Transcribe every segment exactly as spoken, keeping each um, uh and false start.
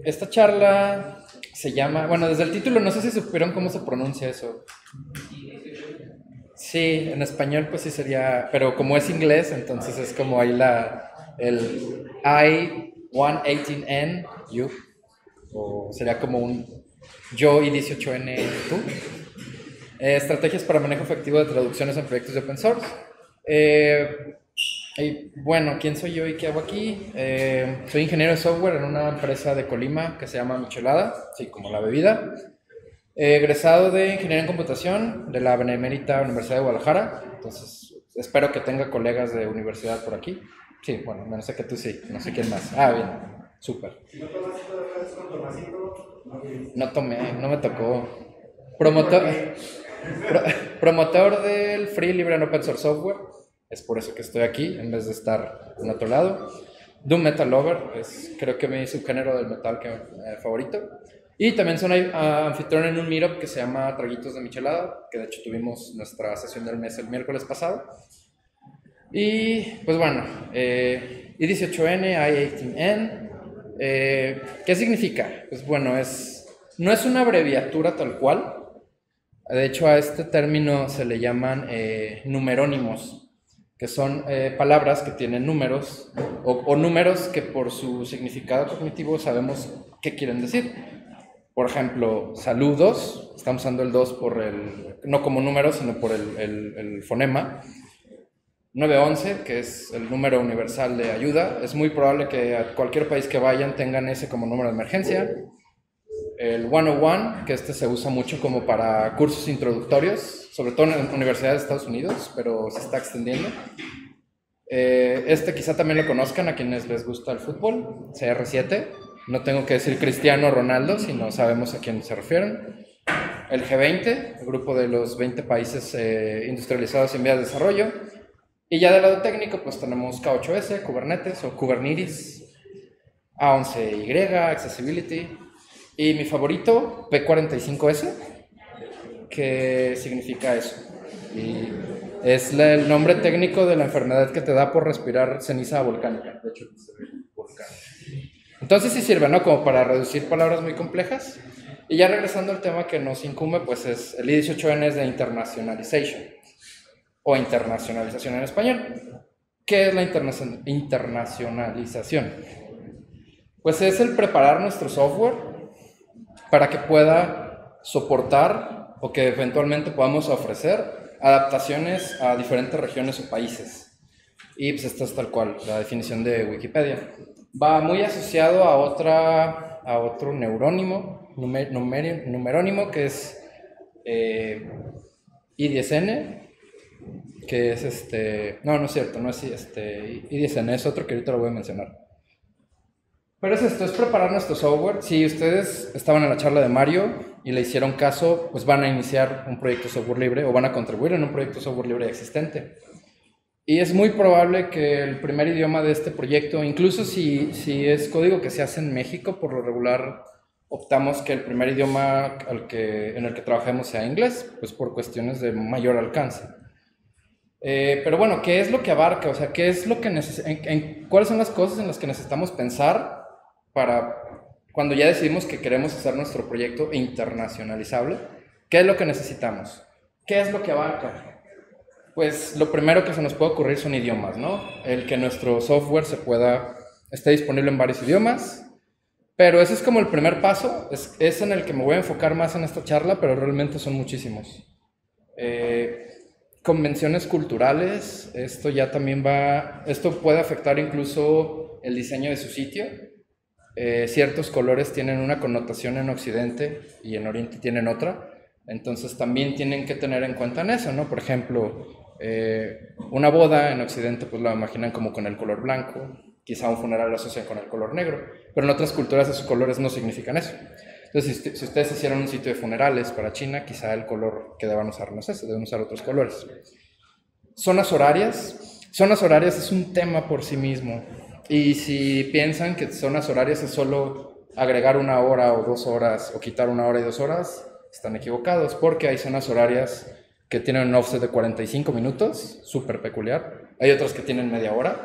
esta charla se llama, bueno, desde el título no sé si supieron cómo se pronuncia eso. Sí, en español pues sí sería, pero como es inglés, entonces es como ahí la, el I ciento dieciocho N, you, o sería como un yo y dieciocho N, tú. Eh, estrategias para manejo efectivo de traducciones en proyectos de open source. Eh, y bueno, ¿quién soy yo y qué hago aquí? Eh, soy ingeniero de software en una empresa de Colima que se llama Michelada, sí, como la bebida. Eh, egresado de Ingeniería en Computación de la Benemérita Universidad de Guadalajara. Entonces, espero que tenga colegas de universidad por aquí. Sí, bueno, no sé que tú sí, no sé quién más. Ah, bien, súper. No tomé, no me tocó. Promotor, pro, promotor del Free Libre and Open Source Software. Es por eso que estoy aquí, en vez de estar en otro lado. Doom Metal Lover, es creo que mi subgénero del metal que, eh, favorito. Y también soy uh, anfitrión en un meetup que se llama Traguitos de Michelada, que de hecho tuvimos nuestra sesión del mes el miércoles pasado. Y pues bueno, eh, I dieciocho N, I dieciocho N, eh, ¿qué significa? Pues bueno, es, no es una abreviatura tal cual. De hecho, a este término se le llaman eh, numerónimos, que son eh, palabras que tienen números o, o números que por su significado cognitivo sabemos qué quieren decir. Por ejemplo, saludos, estamos usando el dos por el, no como número, sino por el, el, el fonema. nueve once, que es el número universal de ayuda. Es muy probable que a cualquier país que vayan tengan ese como número de emergencia. El ciento uno, que este se usa mucho como para cursos introductorios, sobre todo en universidades de Estados Unidos, pero se está extendiendo. Eh, este quizá también lo conozcan a quienes les gusta el fútbol, C R siete. No tengo que decir Cristiano Ronaldo, sino sabemos a quién se refieren. El G veinte, el grupo de los veinte países eh, industrializados en vías de desarrollo. Y ya del lado técnico, pues tenemos K ocho S, Kubernetes o Kubernetes, A once Y, Accessibility. Y mi favorito, P cuarenta y cinco S, que significa eso. Y es la, el nombre técnico de la enfermedad que te da por respirar ceniza volcánica. De hecho, se ve volcán. Entonces sí sirve, ¿no? Como para reducir palabras muy complejas. Y ya regresando al tema que nos incumbe, pues es el I dieciocho N es de Internationalization, o internacionalización en español. ¿Qué es la interna internacionalización? Pues es el preparar nuestro software para que pueda soportar o que eventualmente podamos ofrecer adaptaciones a diferentes regiones o países. Y pues esta es tal cual, la definición de Wikipedia. Va muy asociado a, otra, a otro neurónimo, numer, numer, numerónimo, que es eh, I diez N, que es este... No, no es cierto, no es este, I diez N, es otro que ahorita lo voy a mencionar. Pero es esto, es preparar nuestro software. Si ustedes estaban en la charla de Mario y le hicieron caso, pues van a iniciar un proyecto software libre o van a contribuir en un proyecto software libre existente. Y es muy probable que el primer idioma de este proyecto, incluso si, si es código que se hace en México, por lo regular optamos que el primer idioma al que, en el que trabajemos sea inglés, pues por cuestiones de mayor alcance. Eh, pero bueno, ¿qué es lo que abarca? O sea, ¿qué es lo que neces- en, en, ¿cuáles son las cosas en las que necesitamos pensar para cuando ya decidimos que queremos hacer nuestro proyecto internacionalizable? ¿Qué es lo que necesitamos? ¿Qué es lo que abarca? Pues lo primero que se nos puede ocurrir son idiomas, ¿no? El que nuestro software se pueda, esté disponible en varios idiomas, pero ese es como el primer paso, es, es en el que me voy a enfocar más en esta charla, pero realmente son muchísimos. Eh, convenciones culturales, esto ya también va, esto puede afectar incluso el diseño de su sitio. Eh, ciertos colores tienen una connotación en Occidente y en Oriente tienen otra, entonces también tienen que tener en cuenta en eso, ¿no? Por ejemplo, eh, una boda en Occidente pues la imaginan como con el color blanco, quizá un funeral lo asocian con el color negro, pero en otras culturas esos colores no significan eso. Entonces, si, si ustedes hicieran un sitio de funerales para China, quizá el color que deban usar no es ese, deben usar otros colores. Zonas horarias. Zonas horarias es un tema por sí mismo. Y si piensan que zonas horarias es solo agregar una hora o dos horas o quitar una hora y dos horas, están equivocados, porque hay zonas horarias que tienen un offset de cuarenta y cinco minutos, súper peculiar. Hay otras que tienen media hora.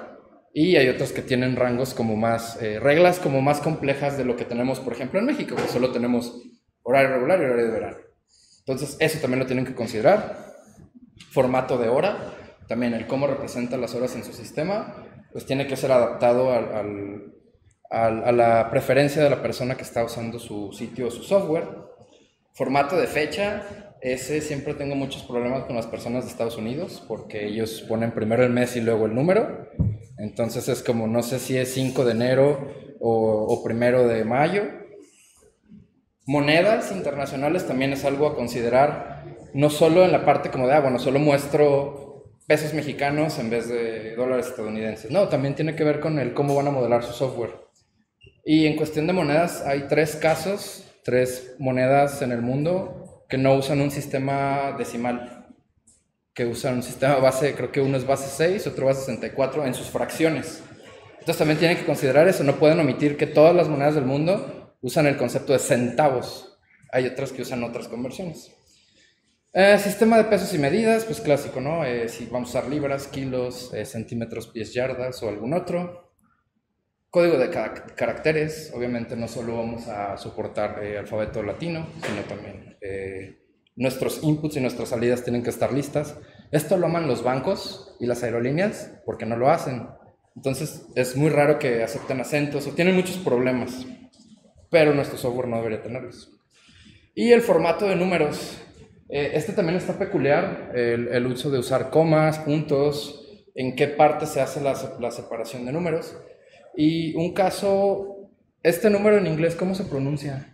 Y hay otras que tienen rangos como más, eh, reglas como más complejas de lo que tenemos, por ejemplo, en México, que solo tenemos horario regular y horario de verano. Entonces, eso también lo tienen que considerar. Formato de hora, también el cómo representa las horas en su sistema, pues tiene que ser adaptado al, al, al, a la preferencia de la persona que está usando su sitio o su software. Formato de fecha, ese siempre tengo muchos problemas con las personas de Estados Unidos, porque ellos ponen primero el mes y luego el número. Entonces es como, no sé si es cinco de enero o, o primero de mayo. Monedas internacionales también es algo a considerar, no solo en la parte como de, ah, bueno, solo muestro pesos mexicanos en vez de dólares estadounidenses. No, también tiene que ver con el cómo van a modelar su software. Y en cuestión de monedas, hay tres casos, tres monedas en el mundo que no usan un sistema decimal, que usan un sistema base, creo que uno es base seis, otro base sesenta y cuatro en sus fracciones. Entonces también tienen que considerar eso, no pueden omitir que todas las monedas del mundo usan el concepto de centavos. Hay otras que usan otras conversiones. Eh, sistema de pesos y medidas, pues clásico, ¿no? Eh, si vamos a usar libras, kilos, eh, centímetros, pies, yardas o algún otro. Código de caracteres, obviamente no solo vamos a soportar eh, alfabeto latino, sino también eh, nuestros inputs y nuestras salidas tienen que estar listas. Esto lo aman los bancos y las aerolíneas porque no lo hacen. Entonces es muy raro que acepten acentos o tienen muchos problemas, pero nuestro software no debería tenerlos. Y el formato de números. Eh, este también está peculiar, el, el uso de usar comas, puntos, en qué parte se hace la, la separación de números. Y un caso, este número en inglés, ¿cómo se pronuncia?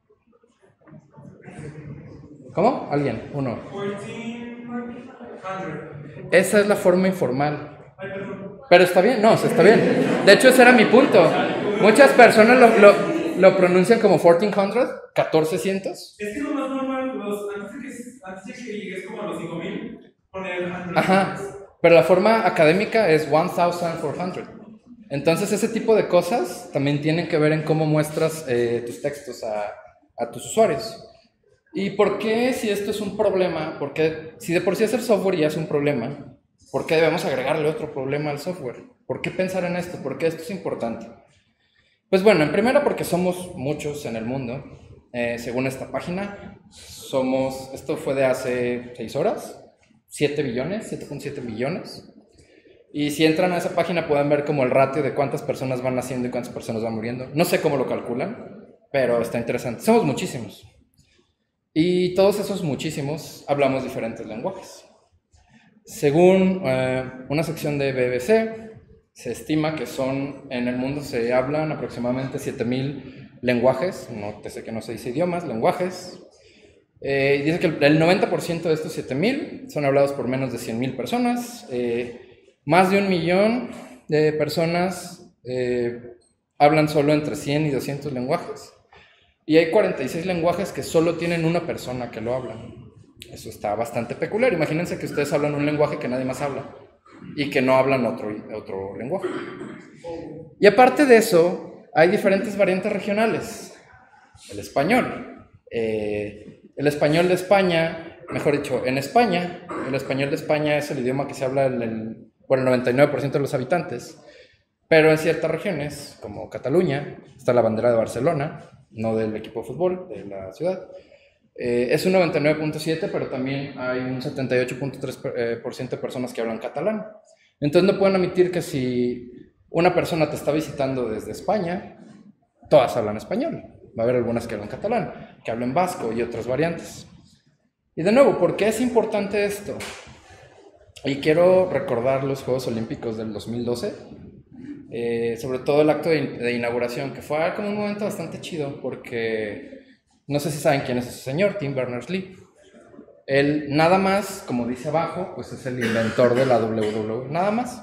¿Cómo? ¿Alguien? Uno. Esa es la forma informal. Pero está bien, no, está bien. De hecho, ese era mi punto. Muchas personas lo, lo, lo pronuncian como catorce cientos. Es que lo más normal, los, antes, de que, antes de que llegues como a los cinco mil, poner cien. Ajá, pero la forma académica es catorce. Entonces ese tipo de cosas también tienen que ver en cómo muestras eh, tus textos a, a tus usuarios. ¿Y por qué si esto es un problema? Porque si de por sí hacer software ya es un problema, ¿por qué debemos agregarle otro problema al software? ¿Por qué pensar en esto? ¿Por qué esto es importante? Pues bueno, en primera porque somos muchos en el mundo. Eh, según esta página, somos, esto fue de hace seis horas, siete billones, siete punto siete billones. Y si entran a esa página pueden ver como el ratio de cuántas personas van naciendo y cuántas personas van muriendo. No sé cómo lo calculan, pero está interesante. Somos muchísimos. Y todos esos muchísimos hablamos diferentes lenguajes. Según eh, una sección de B B C, se estima que son, en el mundo se hablan aproximadamente siete mil lenguajes, no te sé que no se dice idiomas, lenguajes. Eh, dice que el, el noventa por ciento de estos siete mil son hablados por menos de cien mil personas. Eh, más de un millón de personas eh, hablan solo entre cien y doscientos lenguajes. Y hay cuarenta y seis lenguajes que solo tienen una persona que lo habla. Eso está bastante peculiar. Imagínense que ustedes hablan un lenguaje que nadie más habla y que no hablan otro, otro lenguaje. Y aparte de eso, hay diferentes variantes regionales. El español. Eh, el español de España, mejor dicho, en España, el español de España es el idioma que se habla en el, por el noventa y nueve por ciento de los habitantes. Pero en ciertas regiones, como Cataluña, está la bandera de Barcelona, no del equipo de fútbol, de la ciudad. Eh, es un noventa y nueve punto siete, pero también hay un setenta y ocho punto tres por ciento de personas que hablan catalán. Entonces no pueden omitir que si una persona te está visitando desde España, todas hablan español. Va a haber algunas que hablan catalán, que hablan vasco y otras variantes. Y de nuevo, ¿por qué es importante esto? Y quiero recordar los Juegos Olímpicos del dos mil doce. Eh, sobre todo el acto de, de inauguración, que fue como un momento bastante chido, porque no sé si saben quién es ese señor, Tim Berners-Lee. Él, nada más, como dice abajo, pues es el inventor de la doble u doble u E, nada más.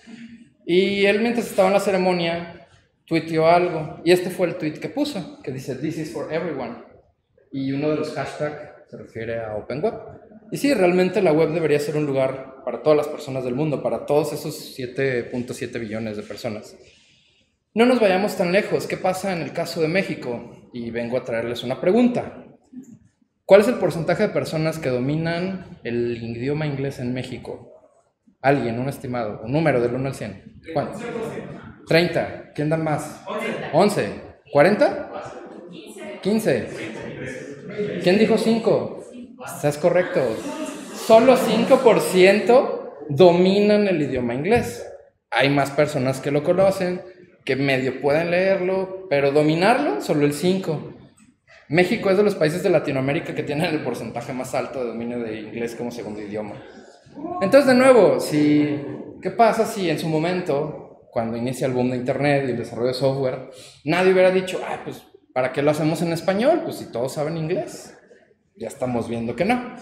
Y él, mientras estaba en la ceremonia, tuiteó algo, y este fue el tweet que puso, que dice, "This is for everyone", y uno de los hashtags se refiere a Open Web. Y sí, realmente la web debería ser un lugar para todas las personas del mundo, para todos esos siete punto siete billones de personas. No nos vayamos tan lejos. ¿Qué pasa en el caso de México? Y vengo a traerles una pregunta. ¿Cuál es el porcentaje de personas que dominan el idioma inglés en México? Alguien, un estimado, un número del uno al cien. ¿Cuánto? treinta. ¿Quién da más? once. ¿cuarenta? quince. ¿Quién dijo cinco? Estás correcto. Solo cinco por ciento dominan el idioma inglés. Hay más personas que lo conocen, que medio pueden leerlo, pero dominarlo, solo el cinco por ciento. México es de los países de Latinoamérica que tienen el porcentaje más alto de dominio de inglés como segundo idioma. Entonces, de nuevo, si, ¿qué pasa si en su momento, cuando inicia el boom de Internet y el desarrollo de software, nadie hubiera dicho, ah, pues, ¿para qué lo hacemos en español? Pues si todos saben inglés. Ya estamos viendo que no.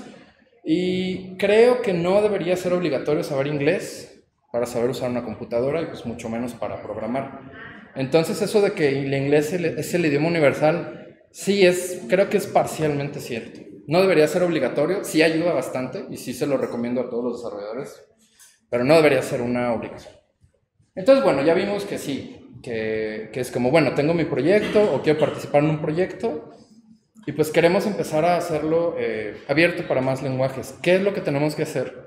Y creo que no debería ser obligatorio saber inglés para saber usar una computadora y pues mucho menos para programar. Entonces eso de que el inglés es el idioma universal, sí es, creo que es parcialmente cierto. No debería ser obligatorio, sí ayuda bastante y sí se lo recomiendo a todos los desarrolladores, pero no debería ser una obligación. Entonces, bueno, ya vimos que sí, que, que es como, bueno, tengo mi proyecto o quiero participar en un proyecto y pues queremos empezar a hacerlo eh, abierto para más lenguajes. ¿Qué es lo que tenemos que hacer?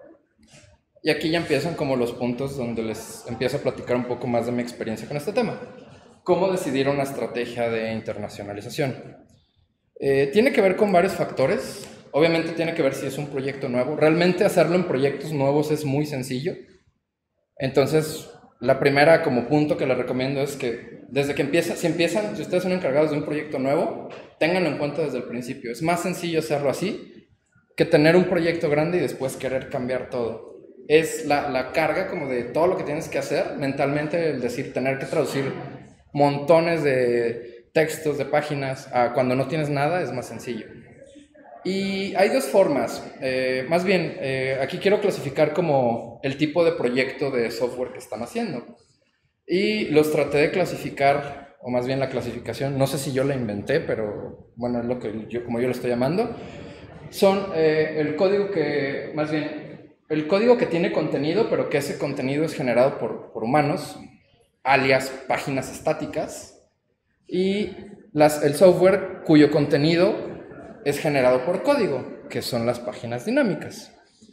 Y aquí ya empiezan como los puntos donde les empiezo a platicar un poco más de mi experiencia con este tema. ¿Cómo decidir una estrategia de internacionalización? Eh, tiene que ver con varios factores. Obviamente tiene que ver si es un proyecto nuevo. Realmente hacerlo en proyectos nuevos es muy sencillo. Entonces, la primera como punto que les recomiendo es que desde que empieza, si empiezan, si ustedes son encargados de un proyecto nuevo, ténganlo en cuenta desde el principio. Es más sencillo hacerlo así que tener un proyecto grande y después querer cambiar todo. Es la, la carga como de todo lo que tienes que hacer mentalmente, el decir, tener que traducir montones de textos, de páginas, a cuando no tienes nada es más sencillo. Y hay dos formas, eh, más bien, eh, aquí quiero clasificar como el tipo de proyecto de software que están haciendo. Y los traté de clasificar, o más bien la clasificación, no sé si yo la inventé, pero bueno, es lo que yo, como yo lo estoy llamando, son eh, el código que, más bien, el código que tiene contenido, pero que ese contenido es generado por, por humanos, alias páginas estáticas, y las, el software cuyo contenido es generado por código, que son las páginas dinámicas.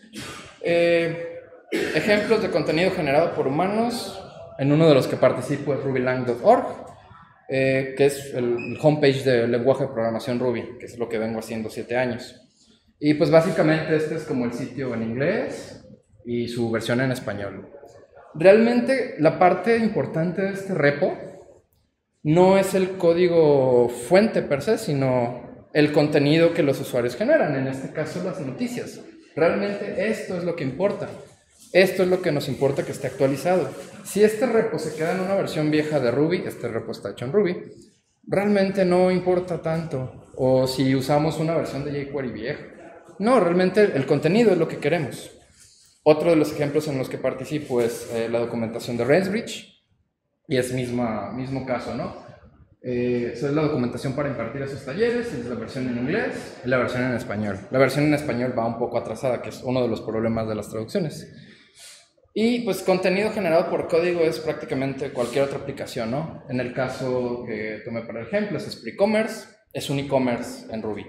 Eh, ejemplos de contenido generado por humanos, en uno de los que participo es rubylang punto org, eh, que es el homepage del lenguaje de programación Ruby, que es lo que vengo haciendo siete años. Y pues básicamente este es como el sitio en inglés y su versión en español. Realmente la parte importante de este repo no es el código fuente per se, sino el contenido que los usuarios generan, en este caso las noticias. Realmente esto es lo que importa. Esto es lo que nos importa que esté actualizado. Si este repo se queda en una versión vieja de Ruby, este repo está hecho en Ruby, realmente no importa tanto. O si usamos una versión de jQuery vieja. No, realmente el contenido es lo que queremos. Otro de los ejemplos en los que participo es eh, la documentación de Railsbridge, y es misma, mismo caso, ¿no? Eh, esa es la documentación para impartir esos talleres, es la versión en inglés y la versión en español. La versión en español va un poco atrasada, que es uno de los problemas de las traducciones. Y pues contenido generado por código es prácticamente cualquier otra aplicación, ¿no? En el caso que tomé para el ejemplo es Spreecommerce, es un e-commerce en Ruby.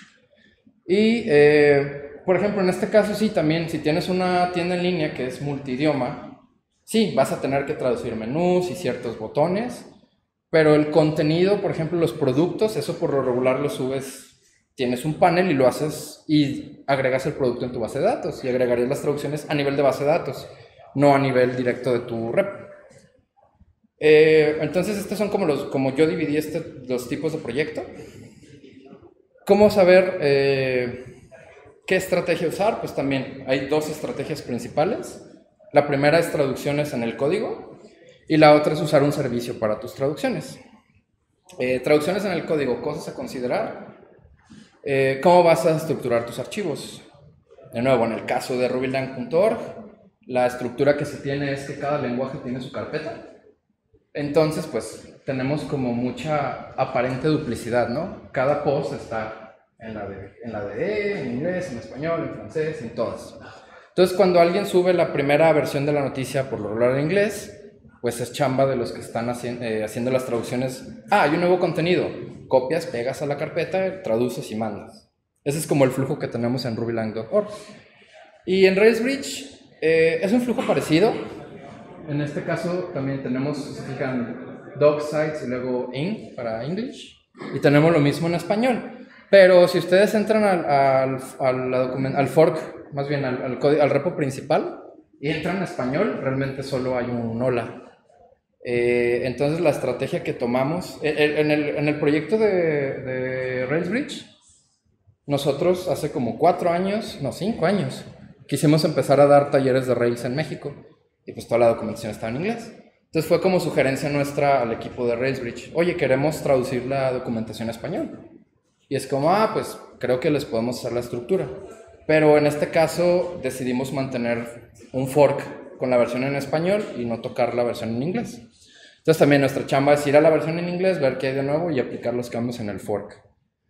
Y, eh, por ejemplo, en este caso sí, también, si tienes una tienda en línea que es multidioma, sí, vas a tener que traducir menús y ciertos botones, pero el contenido, por ejemplo, los productos, eso por lo regular lo subes, tienes un panel y lo haces y agregas el producto en tu base de datos y agregarías las traducciones a nivel de base de datos, no a nivel directo de tu rep. Eh, entonces, estos son como, los, como yo dividí este, los tipos de proyecto. ¿Cómo saber eh, qué estrategia usar? Pues también hay dos estrategias principales. La primera es traducciones en el código y la otra es usar un servicio para tus traducciones. Eh, traducciones en el código, cosas a considerar. Eh, ¿Cómo vas a estructurar tus archivos? De nuevo, en el caso de rubylang punto org, la estructura que se tiene es que cada lenguaje tiene su carpeta. Entonces, pues, tenemos como mucha aparente duplicidad, ¿no? Cada post está en la de, en la de E, en inglés, en español, en francés, en todas. Entonces, cuando alguien sube la primera versión de la noticia, por lo regular en inglés, pues es chamba de los que están haci eh, haciendo las traducciones. Ah, hay un nuevo contenido. Copias, pegas a la carpeta, traduces y mandas. Ese es como el flujo que tenemos en rubylang punto org. Y en Railsbridge, Eh, es un flujo parecido. En este caso también tenemos, si se fijan, doc sites y luego in para English. Y tenemos lo mismo en español. Pero si ustedes entran al, al, al, document, al fork, más bien al, al, al repo principal, y entran en español, realmente solo hay un hola. Eh, entonces la estrategia que tomamos, en el, en el proyecto de, de Railsbridge, nosotros hace como cuatro años, no, cinco años, quisimos empezar a dar talleres de Rails en México, y pues toda la documentación estaba en inglés. Entonces fue como sugerencia nuestra al equipo de Railsbridge, oye, queremos traducir la documentación a español. Y es como, ah, pues creo que les podemos hacer la estructura. Pero en este caso decidimos mantener un fork con la versión en español y no tocar la versión en inglés. Entonces también nuestra chamba es ir a la versión en inglés, ver qué hay de nuevo y aplicar los cambios en el fork.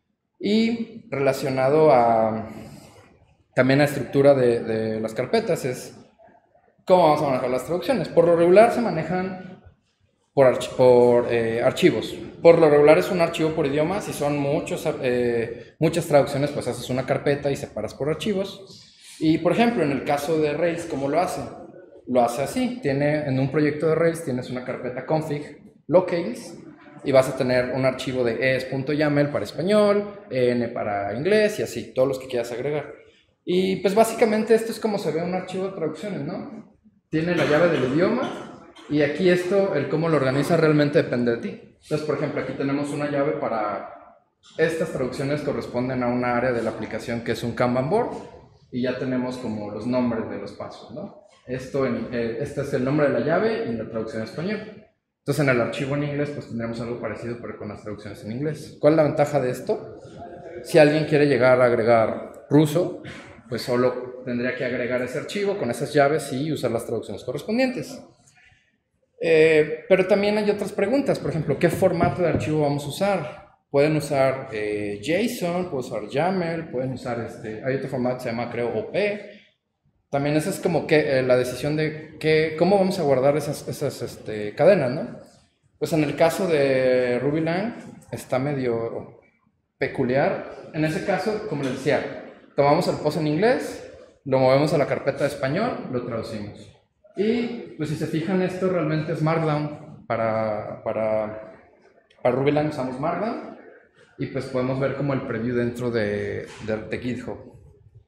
Y relacionado a también la estructura de, de las carpetas es cómo vamos a manejar las traducciones. Por lo regular se manejan por, arch por eh, archivos. Por lo regular es un archivo por idioma. Si son muchos, eh, muchas traducciones, pues haces una carpeta y separas por archivos. Y por ejemplo, en el caso de Rails, ¿cómo lo hace? Lo hace así. Tiene, en un proyecto de Rails tienes una carpeta config locales y vas a tener un archivo de es.yaml para español, en para inglés y así, todos los que quieras agregar. Y pues básicamente esto es como se ve un archivo de traducciones, ¿no? Tiene la llave del idioma y aquí esto, el cómo lo organiza realmente depende de ti. Entonces, por ejemplo, aquí tenemos una llave para... Estas traducciones corresponden a una área de la aplicación que es un Kanban board y ya tenemos como los nombres de los pasos, ¿no? Esto en, eh, este es el nombre de la llave y la traducción en español. Entonces, en el archivo en inglés, pues tendremos algo parecido, pero con las traducciones en inglés. ¿Cuál es la ventaja de esto? Si alguien quiere llegar a agregar ruso, pues solo tendría que agregar ese archivo con esas llaves y usar las traducciones correspondientes. Eh, pero también hay otras preguntas, por ejemplo, ¿qué formato de archivo vamos a usar? Pueden usar eh, JSON, pueden usar YAML, pueden usar, este, hay otro formato que se llama, creo, O P. También esa es como que eh, la decisión de que, cómo vamos a guardar esas, esas este, cadenas, ¿no? Pues en el caso de RubyLang está medio peculiar. En ese caso, como les decía, tomamos el post en inglés, lo movemos a la carpeta de español, lo traducimos. Y pues si se fijan, esto realmente es Markdown. Para, para, para RubyLang usamos Markdown y pues podemos ver como el preview dentro de, de, de GitHub.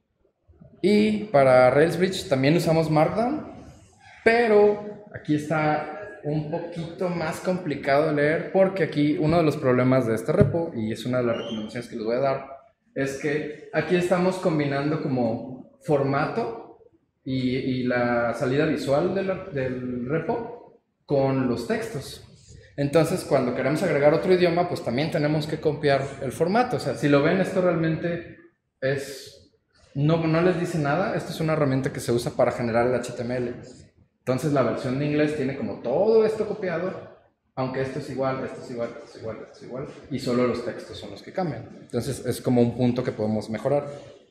Y para Railsbridge también usamos Markdown, pero aquí está un poquito más complicado de leer porque aquí uno de los problemas de este repo, y es una de las recomendaciones que les voy a dar, es que aquí estamos combinando como formato y, y la salida visual de la, del repo con los textos. Entonces, cuando queremos agregar otro idioma, pues también tenemos que copiar el formato. O sea, si lo ven, esto realmente es... No, no les dice nada. Esto es una herramienta que se usa para generar el H T M L. Entonces la versión de inglés tiene como todo esto copiado, aunque esto es igual, esto es igual, esto es igual, esto es igual, y solo los textos son los que cambian. Entonces es como un punto que podemos mejorar.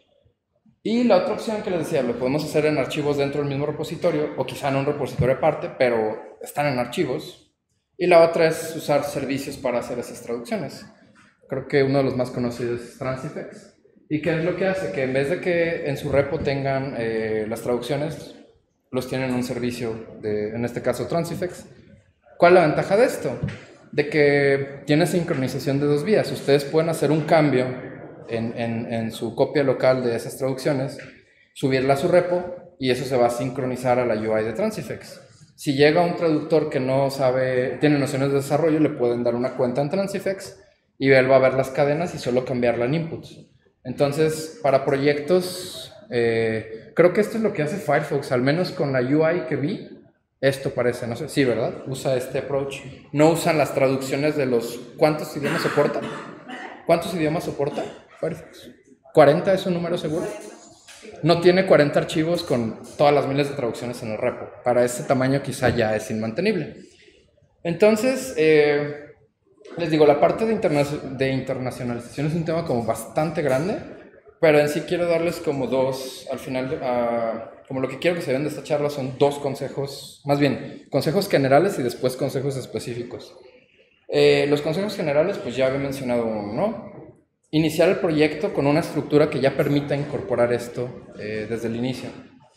Y la otra opción que les decía, lo podemos hacer en archivos dentro del mismo repositorio, o quizá en un repositorio aparte, pero están en archivos. Y la otra es usar servicios para hacer esas traducciones. Creo que uno de los más conocidos es Transifex. ¿Y qué es lo que hace? Que en vez de que en su repo tengan eh, las traducciones, los tienen en un servicio, de, en este caso Transifex. ¿Cuál es la ventaja de esto? De que tiene sincronización de dos vías. Ustedes pueden hacer un cambio en, en, en su copia local de esas traducciones, subirla a su repo y eso se va a sincronizar a la U I de Transifex. Si llega un traductor que no sabe, tiene nociones de desarrollo, le pueden dar una cuenta en Transifex y él va a ver las cadenas y solo cambiarla en inputs. Entonces, para proyectos, eh, creo que esto es lo que hace Firefox, al menos con la U I que vi, esto parece, no sé, sí, ¿verdad? Usa este approach. No usan las traducciones de los... ¿Cuántos idiomas soporta? ¿Cuántos idiomas soporta Firefox? ¿cuarenta es un número seguro? No tiene cuarenta archivos con todas las miles de traducciones en el repo. Para ese tamaño quizá ya es inmantenible. Entonces, eh, les digo, la parte de, interna de internacionalización es un tema como bastante grande, pero en sí quiero darles como dos, al final, de, uh, como lo que quiero que se vean de esta charla son dos consejos, más bien, consejos generales y después consejos específicos. Eh, los consejos generales, pues ya había mencionado uno, ¿no? Iniciar el proyecto con una estructura que ya permita incorporar esto eh, desde el inicio.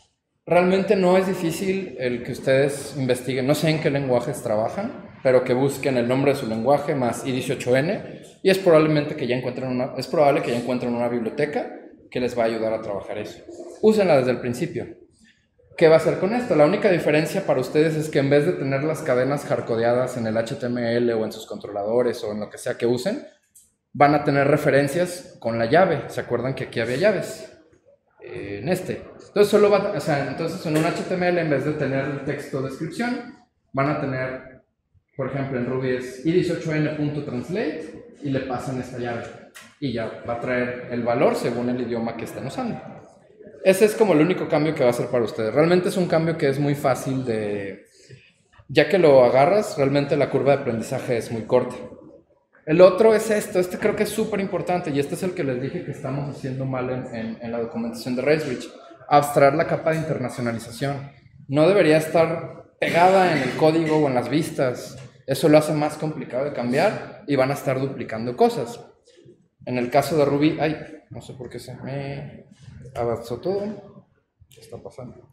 Realmente no es difícil el que ustedes investiguen, no sé en qué lenguajes trabajan, pero que busquen el nombre de su lenguaje más I dieciocho N y es probablemente que ya encuentren una, es probable que ya encuentren una biblioteca que les va a ayudar a trabajar eso. Úsenla desde el principio. ¿Qué va a hacer con esto? La única diferencia para ustedes es que en vez de tener las cadenas hardcodeadas en el H T M L o en sus controladores o en lo que sea que usen, van a tener referencias con la llave. ¿Se acuerdan que aquí había llaves? Eh, en este. Entonces, solo va, o sea, entonces en un H T M L, en vez de tener el texto descripción, van a tener, por ejemplo, en Ruby es i dieciocho N punto translate y le pasan esta llave. Y ya va a traer el valor según el idioma que estén usando. Ese es como el único cambio que va a hacer para ustedes. Realmente es un cambio que es muy fácil de... Ya que lo agarras, realmente la curva de aprendizaje es muy corta. El otro es esto. Este creo que es súper importante y este es el que les dije que estamos haciendo mal en, en, en la documentación de Racebridge. Abstraer la capa de internacionalización. No debería estar pegada en el código o en las vistas. Eso lo hace más complicado de cambiar y van a estar duplicando cosas. En el caso de Ruby... Ay, no sé por qué se me... avanzó todo. ¿Qué está pasando?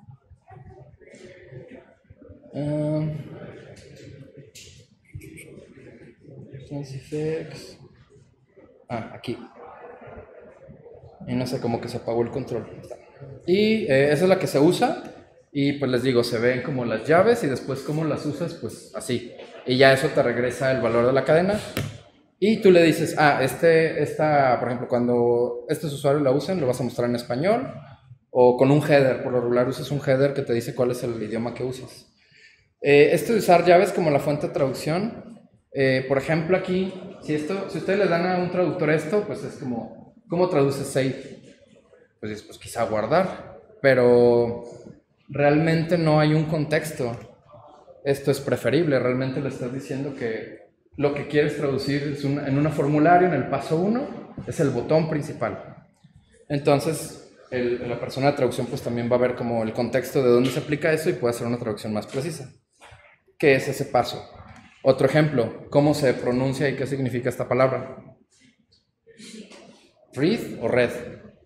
Um, ah, aquí. Y no sé, como que se apagó el control. Y eh, esa es la que se usa. Y pues les digo, se ven como las llaves y después cómo las usas, pues así. Y ya eso te regresa el valor de la cadena. Y tú le dices, ah, este, esta, por ejemplo, cuando estos usuarios la usen, lo vas a mostrar en español o con un header. Por lo regular usas un header que te dice cuál es el idioma que usas. Eh, esto de usar llaves como la fuente de traducción, eh, por ejemplo aquí, si, esto, si ustedes le dan a un traductor esto, pues es como, ¿cómo traduce save? Pues, pues quizá guardar, pero realmente no hay un contexto. Esto es preferible, realmente le estás diciendo que lo que quieres traducir es una, en un formulario, en el paso uno, es el botón principal. Entonces, el, la persona de traducción pues también va a ver como el contexto de dónde se aplica eso y puede hacer una traducción más precisa. ¿Qué es ese paso? Otro ejemplo, ¿cómo se pronuncia y qué significa esta palabra? ¿Read o red?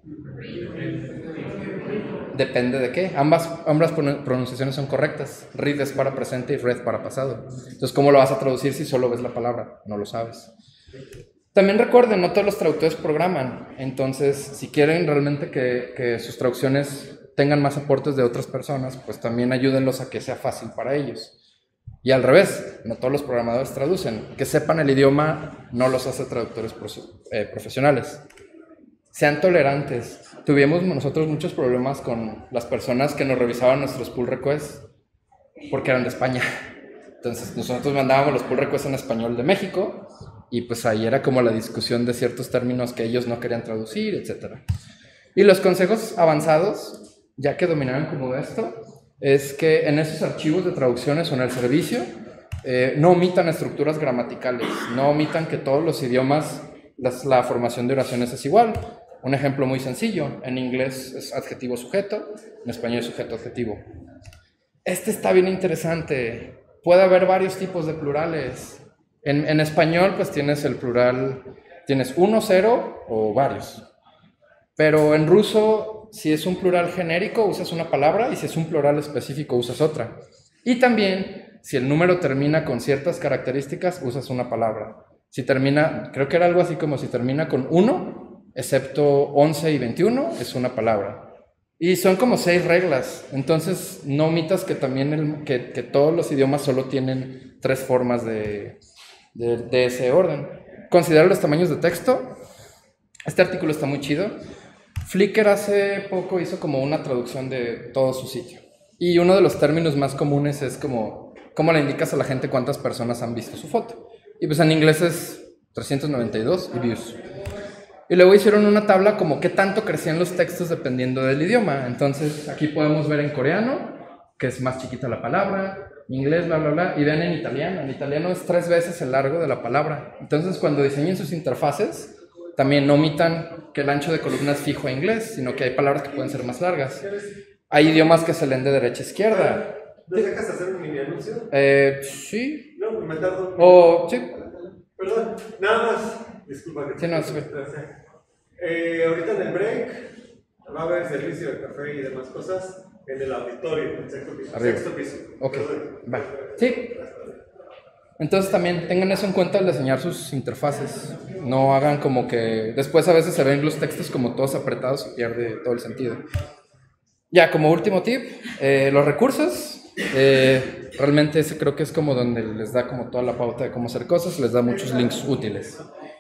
Depende de qué. Ambas, ambas pronunciaciones son correctas. Read es para presente y red para pasado. Entonces, ¿cómo lo vas a traducir si solo ves la palabra? No lo sabes. También recuerden, no todos los traductores programan. Entonces, si quieren realmente que, que sus traducciones tengan más aportes de otras personas, pues también ayúdenlos a que sea fácil para ellos. Y al revés, no todos los programadores traducen. Que sepan el idioma no los hace traductores eh, profesionales. Sean tolerantes. Tuvimos nosotros muchos problemas con las personas que nos revisaban nuestros pull requests porque eran de España. Entonces nosotros mandábamos los pull requests en español de México y pues ahí era como la discusión de ciertos términos que ellos no querían traducir, etcétera. Y los consejos avanzados, ya que dominaron como esto, es que en esos archivos de traducciones o en el servicio eh, no omitan estructuras gramaticales, no omitan que todos los idiomas las, la formación de oraciones es igual. Un ejemplo muy sencillo, en inglés es adjetivo sujeto, en español es sujeto adjetivo. Este está bien interesante, puede haber varios tipos de plurales. En, en español pues tienes el plural, tienes uno, cero o varios. Pero en ruso, si es un plural genérico usas una palabra y si es un plural específico usas otra. Y también, si el número termina con ciertas características usas una palabra. Si termina, creo que era algo así como si termina con uno, excepto once y veintiuno, es una palabra. Y son como seis reglas, entonces no omitas que también el, que, que todos los idiomas solo tienen tres formas de, de, de ese orden. Considera los tamaños de texto. Este artículo está muy chido. Flickr hace poco hizo como una traducción de todo su sitio. Y uno de los términos más comunes es como, ¿cómo le indicas a la gente cuántas personas han visto su foto? Y pues en inglés es trescientos noventa y dos y views. Y luego hicieron una tabla como qué tanto crecían los textos dependiendo del idioma. Entonces aquí podemos ver en coreano, que es más chiquita la palabra, en inglés, bla, bla, bla, y vean en italiano. En italiano es tres veces el largo de la palabra. Entonces cuando diseñen sus interfaces, también no omitan que el ancho de columna es fijo a inglés, sino que hay palabras que pueden ser más largas. Hay idiomas que se leen de derecha a izquierda. ¿No dejas hacer un mini anuncio? Eh, sí. No, me tardo. O, sí. Perdón, nada más. Disculpa que te... Sí, no, sí. Eh, ahorita en el break va a haber servicio de café y demás cosas. En el auditorio, en el sexto piso. Arriba. Sexto piso. Ok, Perdón. va. Sí. Entonces también tengan eso en cuenta al diseñar sus interfaces. No hagan como que... Después a veces se ven los textos como todos apretados y pierde todo el sentido. Ya, como último tip, eh, los recursos. Eh, realmente ese creo que es como donde les da como toda la pauta de cómo hacer cosas. Les da muchos links útiles.